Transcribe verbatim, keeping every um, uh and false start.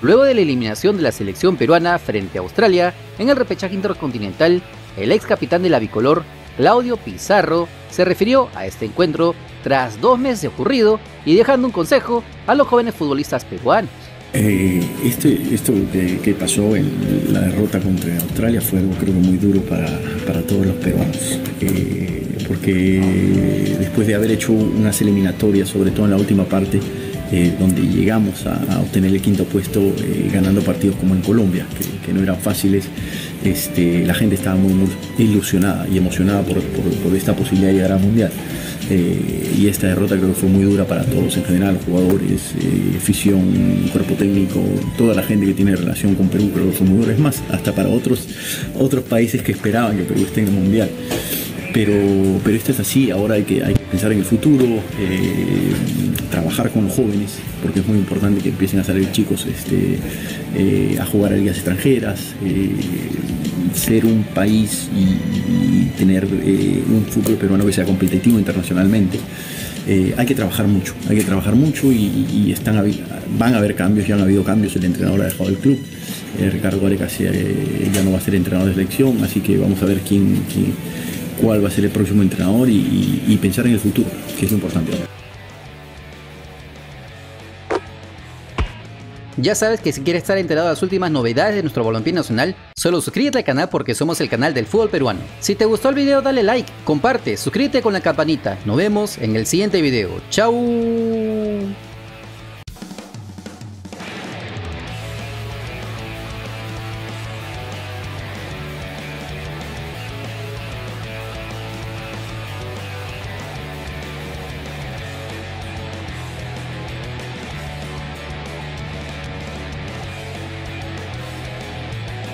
Luego de la eliminación de la selección peruana frente a Australia en el repechaje intercontinental, el ex capitán de la bicolor, Claudio Pizarro, se refirió a este encuentro tras dos meses de ocurrido y dejando un consejo a los jóvenes futbolistas peruanos. Eh, este, esto que, que pasó en la derrota contra Australia fue algo creo que muy duro para, para todos los peruanos, eh, porque después de haber hecho unas eliminatorias, sobre todo en la última parte, eh, donde llegamos a, a obtener el quinto puesto eh, ganando partidos como en Colombia, que, que no eran fáciles, este, la gente estaba muy, muy ilusionada y emocionada por, por, por esta posibilidad de llegar al Mundial. Eh, y esta derrota creo que fue muy dura para todos en general, jugadores, eh, afición, cuerpo técnico, toda la gente que tiene relación con Perú creo que fue muy dura, es más, hasta para otros, otros países que esperaban que Perú esté en el Mundial. Pero, pero esto es así, ahora hay que, hay que pensar en el futuro, eh, trabajar con los jóvenes, porque es muy importante que empiecen a salir chicos este, eh, a jugar a ligas extranjeras, eh, ser un país y, y tener eh, un fútbol peruano que sea competitivo internacionalmente. Eh, hay que trabajar mucho, hay que trabajar mucho y, y están, van a haber cambios, ya han habido cambios, el entrenador ha dejado el club, eh, Ricardo Gareca eh, ya no va a ser entrenador de selección, así que vamos a ver quién, quién, cuál va a ser el próximo entrenador y, y, y pensar en el futuro, que es lo importante. Ya sabes que si quieres estar enterado de las últimas novedades de nuestro balompié nacional, solo suscríbete al canal porque somos el canal del fútbol peruano. Si te gustó el video dale like, comparte, suscríbete con la campanita. Nos vemos en el siguiente video. ¡Chao!